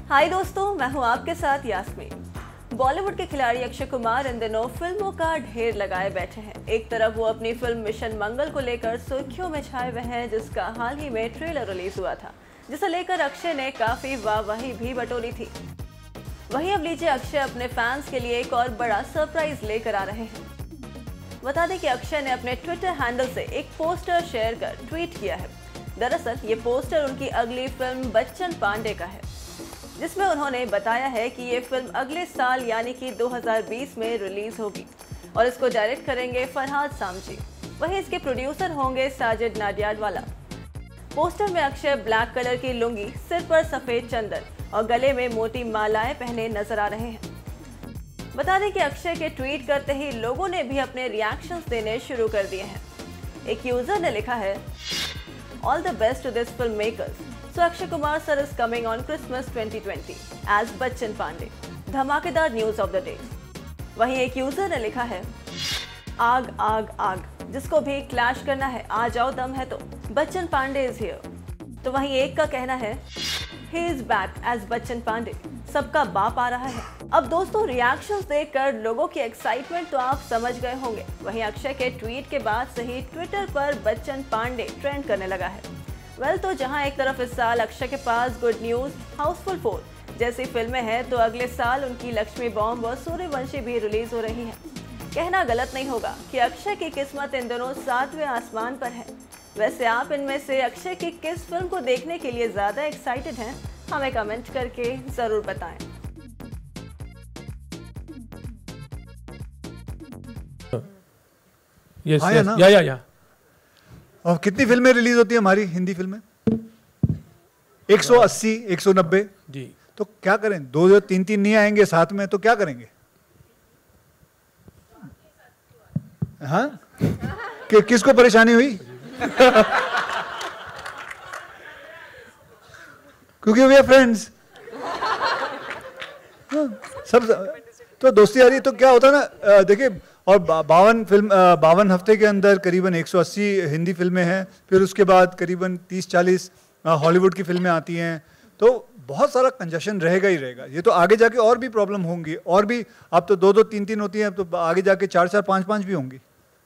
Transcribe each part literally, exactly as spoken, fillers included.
हाय दोस्तों, मैं हूं आपके साथ यास्मीन। बॉलीवुड के खिलाड़ी अक्षय कुमार इन दिनों फिल्मों का ढेर लगाए बैठे हैं। एक तरफ वो अपनी फिल्म मिशन मंगल को लेकर सुर्खियों में छाए हुए हैं, जिसका हाल ही में ट्रेलर रिलीज हुआ था, जिसे लेकर अक्षय ने काफी वाहवाही भी बटोरी थी। वहीं अब लीजिए अक्षय अपने फैंस के लिए एक और बड़ा सरप्राइज लेकर आ रहे हैं। बता दें कि अक्षय ने अपने ट्विटर हैंडल से एक पोस्टर शेयर कर ट्वीट किया है। दरअसल ये पोस्टर उनकी अगली फिल्म बच्चन पांडे का है, जिसमें उन्होंने बताया है कि ये फिल्म अगले साल यानी कि दो हज़ार बीस में रिलीज होगी और इसको डायरेक्ट करेंगे फरहाद सामजी। वहीं इसके प्रोड्यूसर होंगे साजिद नाडियाडवाला। पोस्टर में अक्षय ब्लैक कलर की लुंगी, सिर पर सफेद चंदन और गले में मोटी मालाएं पहने नजर आ रहे हैं। बता दें कि अक्षय के ट्वीट करते ही लोगों ने भी अपने रिएक्शंस देने शुरू कर दिए हैं। एक यूजर ने लिखा है, all the best to this film makers. So Akshay Kumar sir is coming on Christmas twenty twenty as Bachchan Pandey, धमाकेदार न्यूज ऑफ द डे। वहीं एक यूजर ने लिखा है, आग आग आग, जिसको भी क्लैश करना है आ जाओ, दम है तो बच्चन पांडे इज हियर। तो वहीं एक का कहना है, he is back as Bachchan Pandey, सबका बाप आ रहा है। अब दोस्तों रिएक्शंस देखकर लोगों की एक्साइटमेंट तो आप समझ गए होंगे। वहीं अक्षय के ट्वीट के बाद से ही ट्विटर पर बच्चन पांडे ट्रेंड करने लगा है। वेल well, तो जहां एक तरफ इस साल अक्षय के पास गुड न्यूज, हाउसफुल फोर जैसी फिल्में हैं, तो अगले साल उनकी लक्ष्मी बॉम्ब और सूर्यवंशी भी रिलीज हो रही हैं। कहना गलत नहीं होगा कि अक्षय की किस्मत इन दोनों सातवें आसमान पर है। वैसे आप इनमें से अक्षय की किस फिल्म को देखने के लिए ज्यादा एक्साइटेड हैं, हमें कमेंट करके जरूर बताएं। yes, हाँ, yes. या या या और कितनी फिल्में रिलीज होती है हमारी हिंदी फिल्में? एक सौ अस्सी, एक सौ नब्बे जी। तो क्या करें, दो दो तीन तीन नहीं आएंगे साथ में, तो क्या करेंगे? हाँ, कि, किसको परेशानी हुई? क्योंकि वी आर फ्रेंड्स। सब तो दोस्ती आ रही। तो क्या होता है ना, देखिए, और बावन फिल्म बावन हफ्ते के अंदर करीबन एक सौ अस्सी हिंदी फिल्में हैं, फिर उसके बाद करीबन तीस चालीस हॉलीवुड की फिल्में आती हैं, तो बहुत सारा कंजेशन रहेगा ही रहेगा। ये तो आगे जाके और भी प्रॉब्लम होंगी, और भी। अब तो दो दो तीन तीन होती हैं, तो आगे जाके चार चार पाँच पाँच भी होंगी।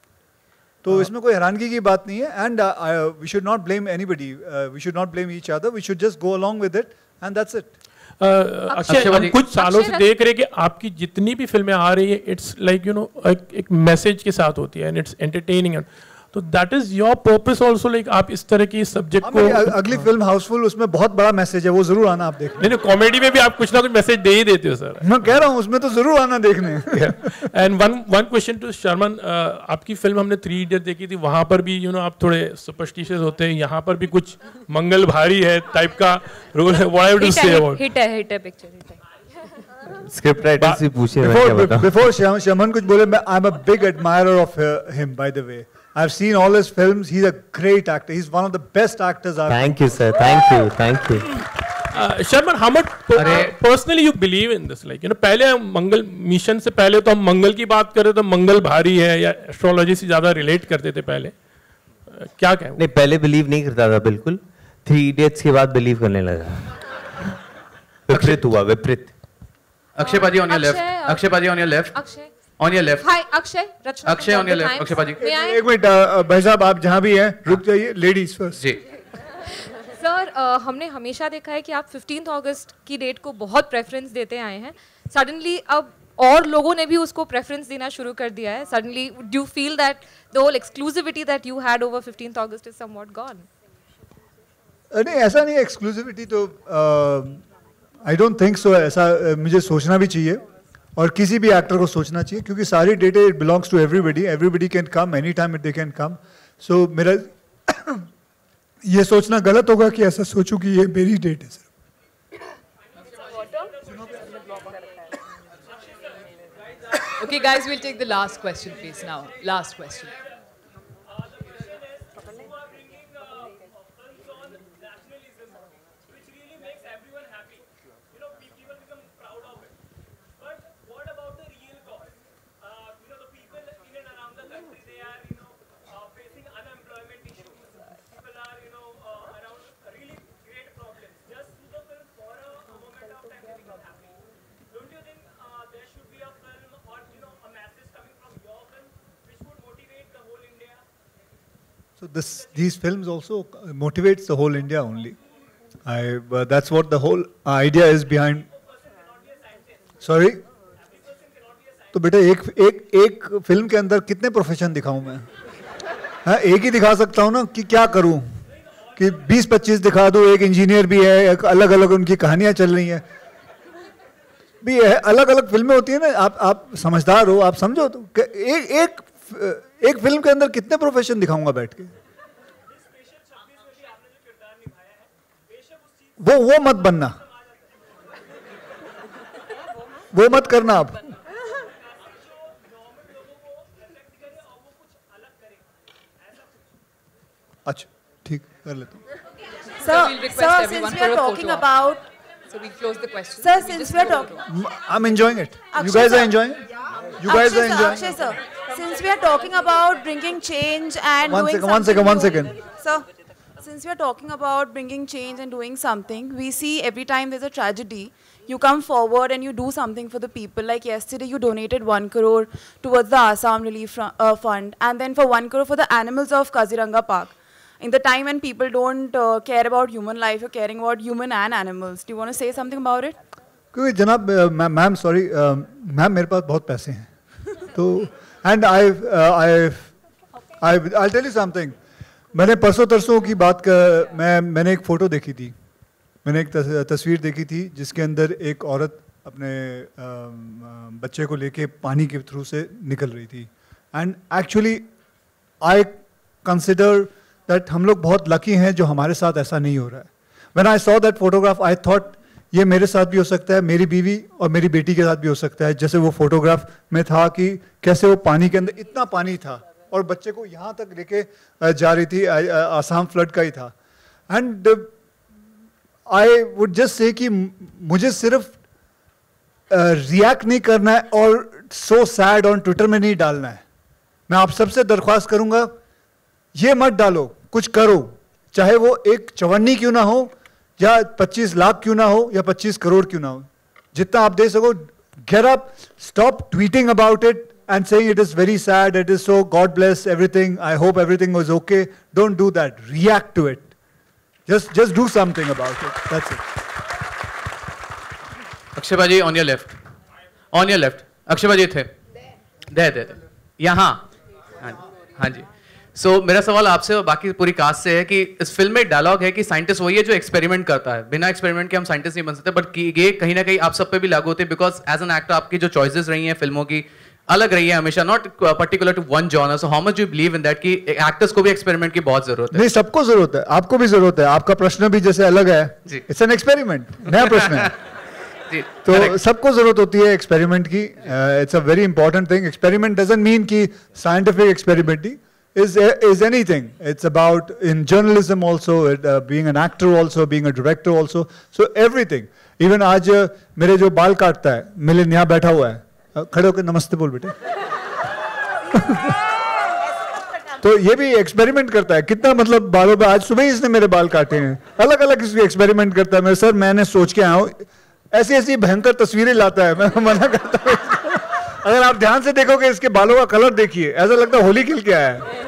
तो इसमें कोई हैरानगी की बात नहीं है। And we should not blame anybody, we should not blame each other, we should just go along with it and that's it. Akshay, हम कुछ सालों से देख रहे हैं कि आपकी जितनी भी फिल्में आ रही है, इट्स लाइक यू नो एक मैसेज के साथ होती है, एंड इट्स एंटरटेनिंग। तो that is your purpose also, like आप इस तरह की सब्जेक्ट को। अगली फिल्म हाउसफुल, उसमें बहुत बड़ा मैसेज है, वो जरूर आना आप देखने। नहीं, कॉमेडी में भी आप कुछ ना कुछ मैसेज दे ही देते हो सर। मैं कह रहा हूँ उसमें तो जरूर आना देखने। And one one question to Sharman, आपकी फिल्म हमने थ्री इडियट देखी थी, वहां पर भी यू नो आप थोड़े सुपरस्टिशियस होते हैं, यहाँ पर भी कुछ मंगल भारी है टाइप का रोल है। What I would say about hit है हिट है पिक्चर हिट है। स्क्रिप्ट राइटर से पूछिए। बिफोर शर्मन कुछ बोले, मैं I am a big admirer of him, by the way. I've seen all his films. He's a great actor. He's one of the best actors I've Thank you, sir. Thank you. Thank you. Uh, Sharman, how much uh, personally you believe in this? Like, you know, पहले हम मंगल mission से पहले तो हम मंगल की बात कर रहे तो मंगल भारी है या एस्ट्रोलॉजी से ज्यादा रिलेट करते थे पहले। uh, क्या कहें? नहीं, पहले बिलीव नहीं करता था बिल्कुल। थ्री इडियट्स के बाद बिलीव करने लगा। विपरीत हुआ, विपरीत। अक्षय पाजी on your left. अक्षय पाजी on your left. Akshay On your left. Hi, Akshay. Rachna. Akshay on your left. Akshay पाजी। एक मिनट भाई साहब, आप जहाँ भी हैं रुक जाइए, लेडीज फर्स्ट। जी। सर, uh, हमने हमेशा देखा है कि आप फिफ्टींथ अगस्त की डेट को बहुत प्रेफरेंस देते आए हैं। सडनली अब और लोगों ने भी उसको प्रेफरेंस देना शुरू कर दिया है। Suddenly do you feel that the whole exclusivity that you had over fifteenth August is somewhat gone? नहीं, ऐसा नहीं है। एक्सक्लूसिविटी तो आई डोंट थिंक सो। ऐसा uh, मुझे सोचना भी चाहिए और किसी भी एक्टर को सोचना चाहिए, क्योंकि सारी date it belongs to everybody. Everybody can come any time they can come. So मेरा ये सोचना गलत होगा कि ऐसा सोचूं कि ये मेरी डेट है। Okay, guys, we'll take the last question, please. Now, last question. So this these films also motivates the whole India only. I uh, that's what the whole idea is behind. Sorry. तो बेटा एक एक एक film के अंदर कितने profession दिखाऊं मैं? हाँ, एक ही दिखा सकता हूँ ना कि क्या करूं कि बीस पच्चीस दिखा दूं. एक इंजीनियर भी है, एक अलग अलग उनकी कहानियां चल रही हैं भी है, अलग अलग फिल्में होती है ना. आप आप समझदार हो, आप समझो तो एक एक एक फिल्म के अंदर कितने प्रोफेशन दिखाऊंगा बैठ के. वो वो मत बनना, वो मत करना आप. अच्छा ठीक कर लेता हूँ. So we'll request everyone for a photo op. So we close the question. Sir, since we are talking, I'm enjoying it. You guys are enjoying it. You guys are enjoying. Akshay sir, since we are talking about bringing change and one doing second, one second, one second. Sir, since we are talking about bringing change and doing something, we see every time there's a tragedy, you come forward and you do something for the people. Like yesterday, you donated one crore towards the Assam Relief uh, Fund, and then for one crore for the animals of Kaziranga Park. In the time when people don't uh, care about human life, you're caring about human and animals. Do you want to say something about it? क्योंकि जनाब ma'am sorry ma'am मेरे पास बहुत पैसे हैं तो and I I I I tell you something. मैंने परसों तरसों की बात कर मैं मैंने एक फ़ोटो देखी थी, मैंने एक तस्वीर देखी थी जिसके अंदर एक औरत अपने बच्चे को लेके पानी के थ्रू से निकल रही थी. And actually I consider that हम लोग बहुत लकी हैं जो हमारे साथ ऐसा नहीं हो रहा है. When I saw that photograph I thought ये मेरे साथ भी हो सकता है, मेरी बीवी और मेरी बेटी के साथ भी हो सकता है. जैसे वो फोटोग्राफ में था कि कैसे वो पानी के अंदर इतना पानी था और बच्चे को यहाँ तक लेके जा रही थी, आसाम फ्लड का ही था. And I would just say कि मुझे सिर्फ रिएक्ट uh, नहीं करना है और सो सैड ऑन ट्विटर में नहीं डालना है. मैं आप सबसे दरख्वास्त करूंगा ये मत डालो, कुछ करो, चाहे वो एक चवन्नी क्यों ना हो या पच्चीस लाख क्यों ना हो या पच्चीस करोड़ क्यों ना हो, जितना आप दे सको. Get up, stop tweeting about it and saying it is very sad, it is so, God bless everything, I hope everything was okay. Don't do that. React to it. Just just do something about it. That's it. Akshay Baji, on your left. On your left. Akshay Baji थे. there there यहाँ. हाँ जी. सो so, मेरा सवाल आपसे और बाकी पूरी cast से है कि इस फिल्म में डायलॉग है कि साइंटिस्ट वही है जो एक्सपेरिमेंट करता है. बिना एक्सपेरिमेंट के हम साइंटिस्ट नहीं बन सकते, बट ये कहीं ना कहीं आप सब पे भी लागू होते हैं बिकॉज एज एन एक्टर आपकी जो चॉइसेस रही हैं फिल्मों की अलग रही है हमेशा, not particular to one genre. So how much you believe in that कि एक्टर्स को भी एक्सपेरिमेंट की बहुत जरूरत है? नहीं, सबको जरूरत है, आपको भी जरूरत है. आपका प्रश्न भी जैसे अलग है, इट्स एन एक्सपेरिमेंट, नया प्रश्न है. तो सबको जरूरत होती है एक्सपेरिमेंट की. It's a very important thing. Experiment doesn't mean कि साइंटिफिक एक्सपेरिमेंट ही is is anything. It's about in journalism also, uh, being an actor also, being a director also. So everything. Even आज मेरे जो बाल काटता है, मिलिन यहाँ बैठा हुआ है, खड़े होकर नमस्ते बोल बेटे. तो ये भी एक्सपेरिमेंट करता है. कितना मतलब बालों पे, आज सुबह ही इसने मेरे बाल काटे हैं. अलग अलग इसके एक्सपेरिमेंट करता है. मेरे सर मैंने सोच के आया हूँ, ऐसी ऐसी भयंकर तस्वीरें लाता है, मैं मना करता हूँ. अगर आप ध्यान से देखोगे इसके बालों का कलर देखिए, ऐसा लगता है होली खेल के आया है.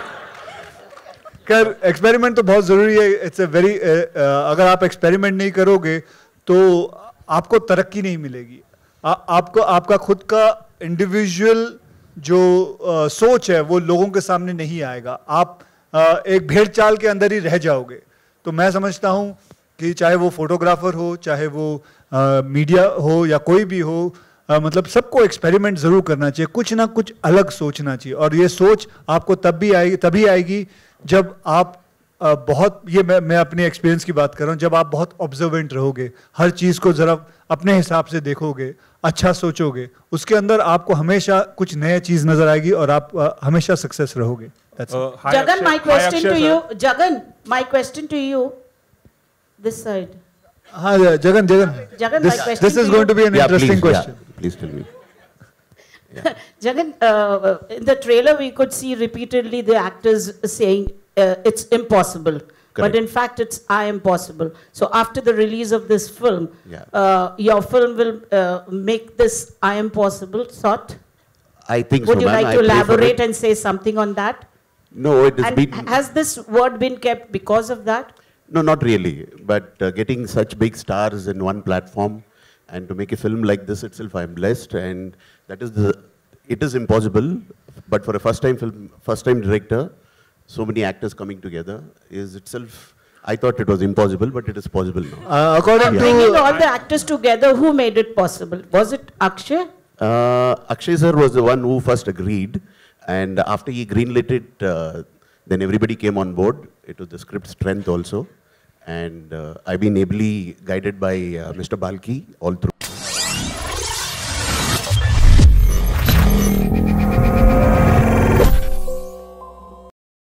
कर एक्सपेरिमेंट तो बहुत जरूरी है. इट्स अ वेरी, अगर आप एक्सपेरिमेंट नहीं करोगे तो आपको तरक्की नहीं मिलेगी. आ, आपको आपका खुद का इंडिविजुअल जो आ, सोच है वो लोगों के सामने नहीं आएगा. आप आ, एक भेड़ चाल के अंदर ही रह जाओगे. तो मैं समझता हूँ कि चाहे वो फोटोग्राफर हो, चाहे वो आ, मीडिया हो या कोई भी हो, Uh, मतलब सबको एक्सपेरिमेंट जरूर करना चाहिए, कुछ ना कुछ अलग सोचना चाहिए. और ये सोच आपको तब भी आएगी तभी आएगी जब आप uh, बहुत, ये मैं, मैं अपने एक्सपीरियंस की बात कर रहा हूँ, जब आप बहुत ऑब्जर्वेंट रहोगे, हर चीज़ को जरा अपने हिसाब से देखोगे, अच्छा सोचोगे, उसके अंदर आपको हमेशा कुछ नया चीज़ नजर आएगी और आप uh, हमेशा सक्सेस रहोगे. Jagan, my question to you. Jagan, my question to you. This side. हाँ, Jagan, Jagan. Jagan, this, my question this is to going you. to be an yeah, interesting please, question. Yeah, please tell me. Yeah. Jagan, uh, in the trailer we could see repeatedly the actors saying uh, it's impossible. Correct. But in fact it's I am possible. So after the release of this film, yeah. uh, your film will uh, make this I am possible sort? I think Would so, you like I to elaborate and say something on that? No, it has and been... Has this word been kept because of that? No, not really. But uh, getting such big stars in one platform and to make a film like this itself, I'm blessed. And that is the... It is impossible, but for a first-time film, first-time director, so many actors coming together is itself... I thought it was impossible, but it is possible now. Uh, according and to... Bringing all the actors together, who made it possible? Was it Akshay? Uh, Akshay sir was the one who first agreed. And after he greenlit it, uh, then everybody came on board. It was the script strength also. And uh, I've been ably guided by uh, Mister Balki all through.